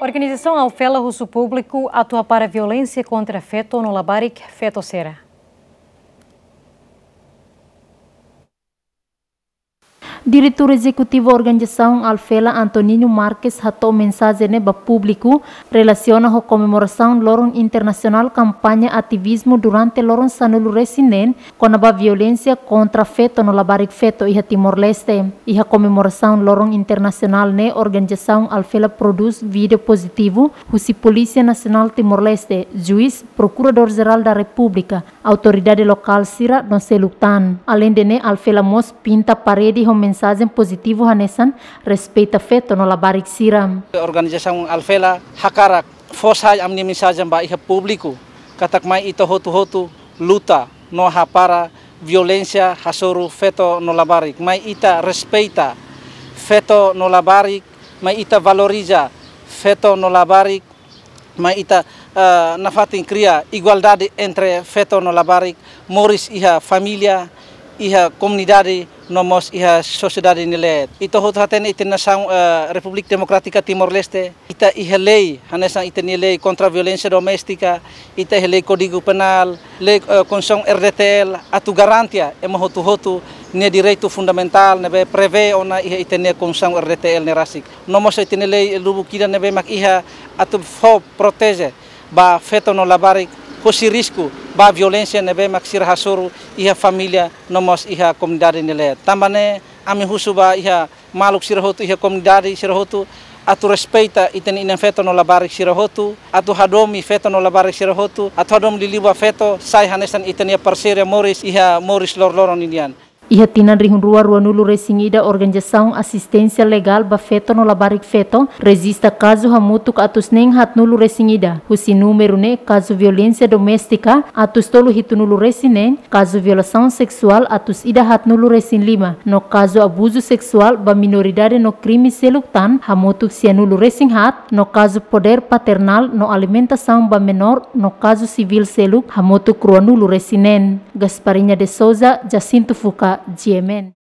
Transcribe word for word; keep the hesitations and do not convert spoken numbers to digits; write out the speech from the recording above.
Organizasaun ALFELA Husu Públiku atua para violência contra Feto no Labarik, Feto Sira. Diretor Executivo Organizasaun ALFELA Antonino Marques hatou mensagem neba Públiku relaciona a comemoração lorong internacional campanha ativismo durante lorong sanulu resinen com a violência contra Feto no Labarik Feto e Timor-Leste. E a comemoração lorong internacional ne Organizasaun ALFELA produz vídeo positivo husi Polícia Nacional Timor-Leste, juiz, Procurador-Geral da República, autoridade local Sira no Seluktan. Além de ne ALFELA mos pinta parede com mensagem positivo hanesan respeita Feto no Labarik Sira. Organizasaun ALFELA Hapara força a minha mensagem para o público katak mai ito hotu-hotu luta no Hapara violência hasuru Feto no Labarik. Mai ita respeita Feto no Labarik, mai ita valoriza Feto no Labarik, mai ita uh, nafatin cria igualdade entre Feto no Labarik, moris iha família, iha comunidade, nomos iha sociedade nilet. Ito hot haten ite nação uh, Republik Demokratika Timor-Leste. Ita iha lei, hanesan ite ni lei contra violência doméstica, ita iha lei Código Penal, lei uh, Constituição R D T L, atu garantia ema hotu hotu ne direito fundamental nebe prevê ona iha ite ne Constituição R D T L nerasik. Nomos ite ni lei lubu kida nebe mak iha atu fo protege ba Feto no Labarik kosi risco ba violência nebe mak sira hasuru iha família nomos iha comunidade nele. Tambane ami Husu ba iha maluk sira hotu iha comunidade sira hotu atu respeita iten inen Feto no Labarik sira hotu atu hadomi Feto no Labarik sira hotu atu hadom liliwa Feto sai hanesan iten ia parceria moris iha moris lor-loron indian. Iha tinan rihun rua rua nulu resingida Organizasaun Assistência Legal ba Feto no Labarik Feto resista caso hamutuk atus neng hat nulu resingida husi número ne caso violência doméstica atus tolu hitu nulu resinen caso violação sexual atus ida hat nulu resin lima no caso abuso sexual ba minoridade no crime seluktan hamutuk sia nulu resin hat no caso poder paternal no alimentação ba menor no caso civil seluk hamutuk rua nulu resinen. Gasparinya de Souza, Jacinto Fuca, G M N.